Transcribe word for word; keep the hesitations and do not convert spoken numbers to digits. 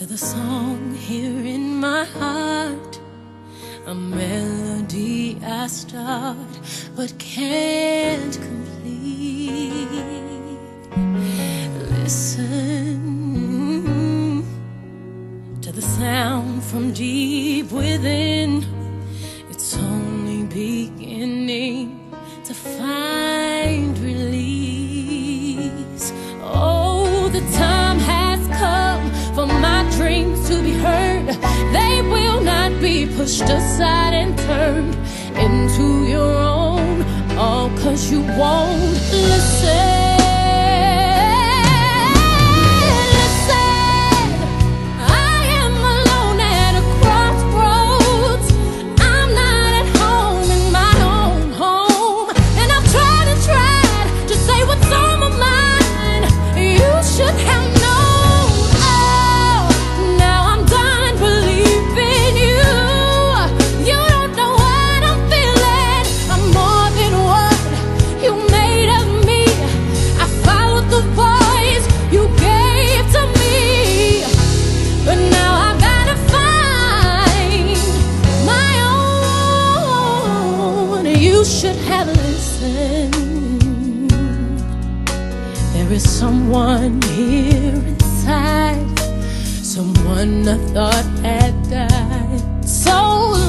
the song here in my heart, a melody I start but can't complete. Listen to the sound from deep within. It's only beginning to find release. Oh, the time has come for my dreams to be heard. They will not be pushed aside and turned into your own, all 'cause you won't listen. You should have listened. There is someone here inside, someone I thought had died so long